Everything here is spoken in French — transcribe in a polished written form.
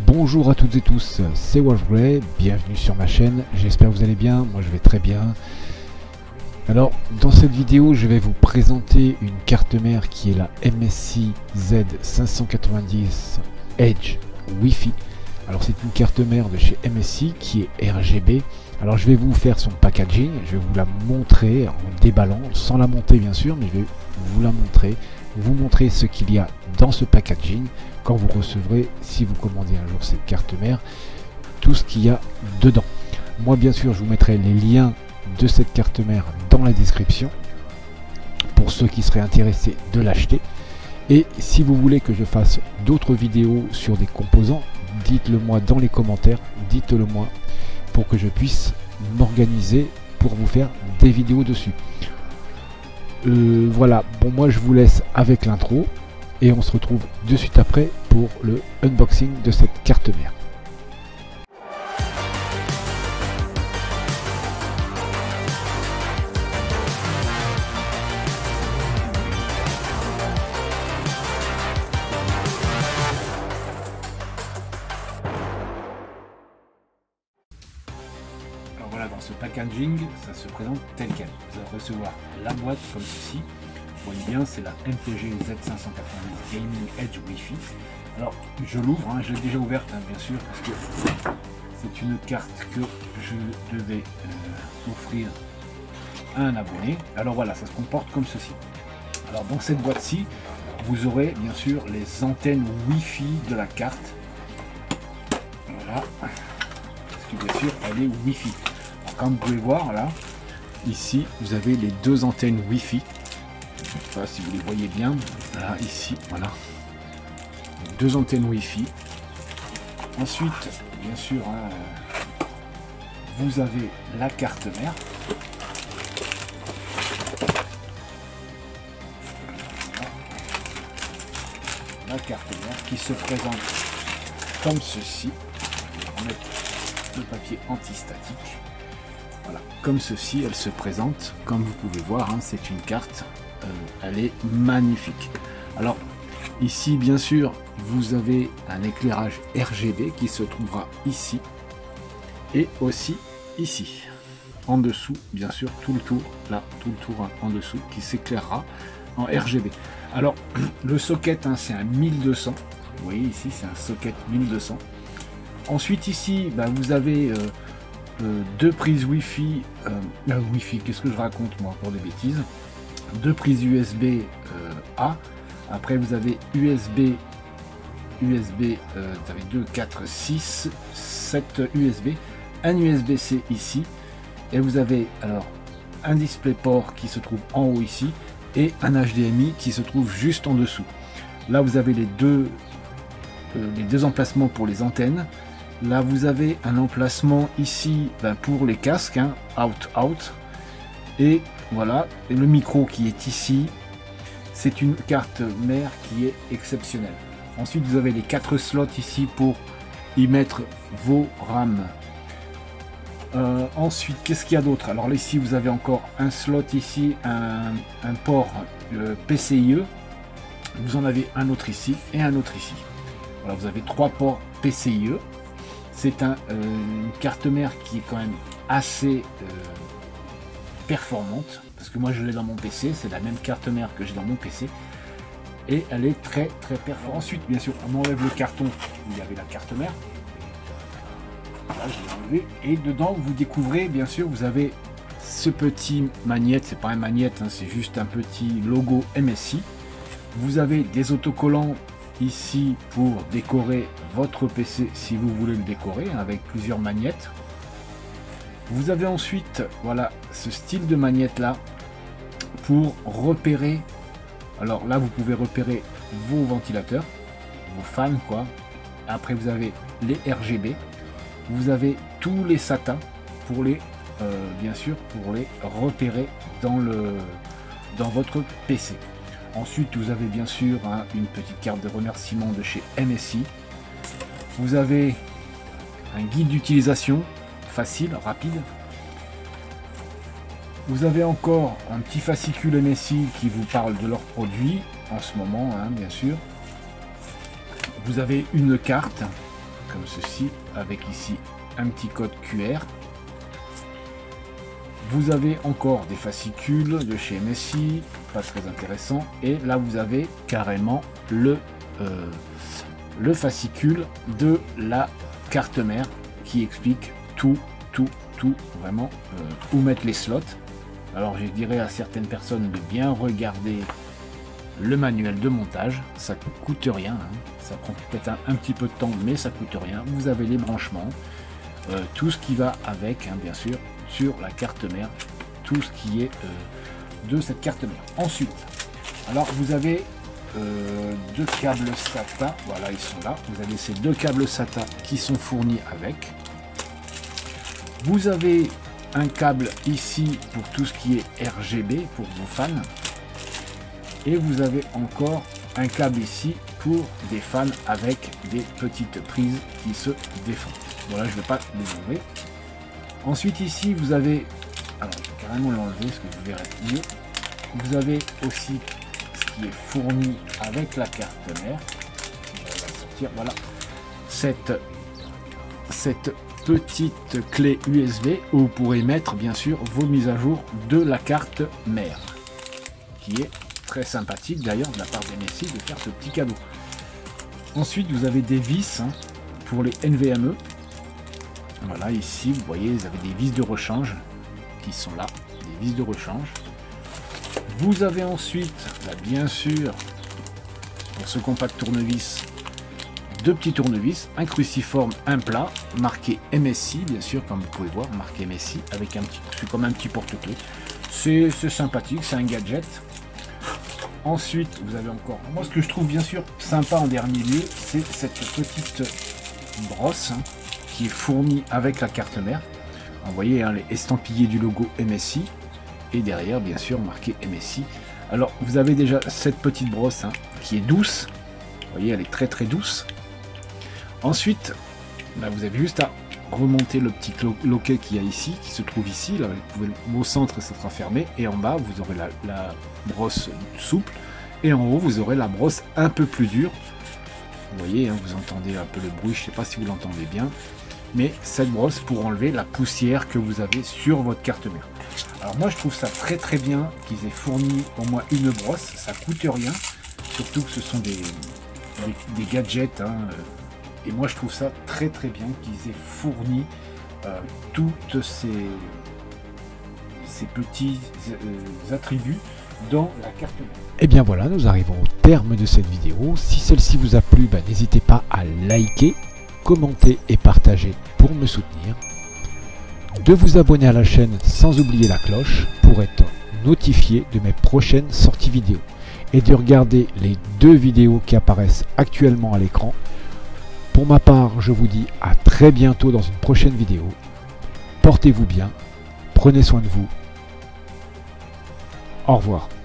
Bonjour à toutes et tous, c'est Wolf Grey, bienvenue sur ma chaîne, j'espère que vous allez bien, moi je vais très bien. Alors dans cette vidéo je vais vous présenter une carte mère qui est la MSI Z590 Edge Wi-Fi. Alors c'est une carte mère de chez MSI qui est RGB. Alors je vais vous faire son packaging, je vais vous la montrer en déballant, sans la monter bien sûr, mais je vais vous la montrer, vous montrer ce qu'il y a dans ce packaging quand vous recevrez, si vous commandez un jour cette carte mère, tout ce qu'il y a dedans. Moi bien sûr je vous mettrai les liens de cette carte mère dans la description pour ceux qui seraient intéressés de l'acheter. Et si vous voulez que je fasse d'autres vidéos sur des composants, dites-le moi dans les commentaires, dites-le moi pour que je puisse m'organiser pour vous faire des vidéos dessus. Voilà, bon moi je vous laisse avec l'intro et on se retrouve de suite après pour le unboxing de cette carte mère. Alors voilà, dans ce packaging, ça se présente tel quel. Vous allez recevoir la boîte comme ceci. Vous voyez bien, c'est la MTG Z590 Gaming Edge Wi-Fi. Alors je l'ouvre, je l'ai déjà ouverte bien sûr, parce que c'est une carte que je devais offrir à un abonné. Alors voilà, ça se comporte comme ceci. Alors dans cette boîte-ci, vous aurez bien sûr les antennes Wi-Fi de la carte. Voilà, parce que bien sûr elle est Wi-Fi. Alors, comme vous pouvez voir là, ici vous avez les deux antennes Wi-Fi. Je ne sais pas si vous les voyez bien, là, ici, voilà, deux antennes Wi-Fi. Ensuite, bien sûr, vous avez la carte mère. La carte mère qui se présente comme ceci. On va mettre le papier antistatique. Voilà, comme ceci, elle se présente. Comme vous pouvez voir, c'est une carte. Elle est magnifique. Alors ici bien sûr vous avez un éclairage RGB qui se trouvera ici et aussi ici en dessous, bien sûr tout le tour là, tout le tour en dessous qui s'éclairera en RGB. Alors le socket c'est un 1200, vous voyez ici c'est un socket 1200. Ensuite ici vous avez deux prises Wi-Fi, qu'est-ce que je raconte moi pour des bêtises, deux prises USB A. Après vous avez USB, vous avez 2, 4, 6, 7 USB, un USB-C ici, et vous avez alors un DisplayPort qui se trouve en haut ici, et un HDMI qui se trouve juste en dessous. Là vous avez les deux emplacements pour les antennes. Là vous avez un emplacement ici pour les casques, out. Et voilà, et le micro qui est ici, c'est une carte mère qui est exceptionnelle. Ensuite, vous avez les 4 slots ici pour y mettre vos RAM. Ensuite, qu'est-ce qu'il y a d'autre? Alors là, ici, vous avez encore un slot ici, un port PCIe. Vous en avez un autre ici et un autre ici. Voilà, vous avez 3 ports PCIe. C'est une carte mère qui est quand même assez performante, parce que moi je l'ai dans mon PC, c'est la même carte mère que j'ai dans mon PC et elle est très performante. Ensuite bien sûr on enlève le carton où il y avait la carte mère, là je l'ai enlevé, et dedans vous découvrez bien sûr, vous avez ce petit magnète, c'est pas un magnète, c'est juste un petit logo MSI. Vous avez des autocollants ici pour décorer votre PC si vous voulez le décorer, avec plusieurs magnettes. Vous avez ensuite voilà ce style de magnète là pour repérer. Alors là vous pouvez repérer vos ventilateurs, vos fans quoi. Après vous avez les RGB, vous avez tous les SATA pour les bien sûr pour les repérer dans votre PC. Ensuite vous avez bien sûr une petite carte de remerciement de chez MSI. Vous avez un guide d'utilisation facile, rapide. Vous avez encore un petit fascicule MSI qui vous parle de leurs produits en ce moment, bien sûr. Vous avez une carte, comme ceci, avec ici un petit code QR. Vous avez encore des fascicules de chez MSI, pas très intéressant. Et là, vous avez carrément le fascicule de la carte mère qui explique tout, vraiment, où mettre les slots. Alors, je dirais à certaines personnes de bien regarder le manuel de montage, ça coûte rien, hein. Ça prend peut-être un petit peu de temps, mais ça coûte rien. Vous avez les branchements, tout ce qui va avec, hein, bien sûr, sur la carte mère, tout ce qui est de cette carte mère. Ensuite, alors vous avez deux câbles SATA, voilà, ils sont là. Vous avez ces deux câbles SATA qui sont fournis avec. Vous avez un câble ici pour tout ce qui est RGB pour vos fans. Et vous avez encore un câble ici pour des fans avec des petites prises qui se défendent. Voilà, je ne vais pas les enlever. Ensuite ici vous avez, alors je vais carrément l'enlever parce que vous verrez mieux. Vous avez aussi ce qui est fourni avec la carte mère. On va la sortir, voilà. Cette petite clé USB où vous pourrez mettre bien sûr vos mises à jour de la carte mère, qui est très sympathique d'ailleurs de la part d'MSI de faire ce petit cadeau. Ensuite vous avez des vis, hein, pour les NVMe. Voilà, ici vous voyez, vous avez des vis de rechange qui sont là, des vis de rechange. Vous avez ensuite, là, bien sûr, pour ce compact tournevis, deux petits tournevis, un cruciforme, un plat, marqué MSI, bien sûr, comme vous pouvez voir, marqué MSI, avec un petit, c'est comme un petit porte-clés. C'est sympathique, c'est un gadget. Ensuite, vous avez encore, moi ce que je trouve bien sûr sympa en dernier lieu, c'est cette petite brosse, hein, qui est fournie avec la carte mère. Vous voyez, hein, les estampillés du logo MSI, et derrière bien sûr marqué MSI. Alors vous avez déjà cette petite brosse, hein, qui est douce. Vous voyez, elle est très douce. Ensuite, là, vous avez juste à remonter le petit loquet qu'il y a ici, qui se trouve ici. Là, vous pouvez, au centre, ça sera fermé, et en bas, vous aurez la brosse souple, et en haut, vous aurez la brosse un peu plus dure. Vous voyez, hein, vous entendez un peu le bruit, je ne sais pas si vous l'entendez bien, mais cette brosse pour enlever la poussière que vous avez sur votre carte mère. Alors moi, je trouve ça très bien qu'ils aient fourni au moins une brosse, ça coûte rien, surtout que ce sont des gadgets, hein, et moi je trouve ça très bien qu'ils aient fourni toutes ces petits attributs dans la carte mère. Et bien voilà, nous arrivons au terme de cette vidéo. Si celle-ci vous a plu, n'hésitez pas à liker, commenter et partager pour me soutenir. De vous abonner à la chaîne sans oublier la cloche pour être notifié de mes prochaines sorties vidéo. Et de regarder les deux vidéos qui apparaissent actuellement à l'écran. Pour ma part, je vous dis à très bientôt dans une prochaine vidéo. Portez-vous bien, prenez soin de vous. Au revoir.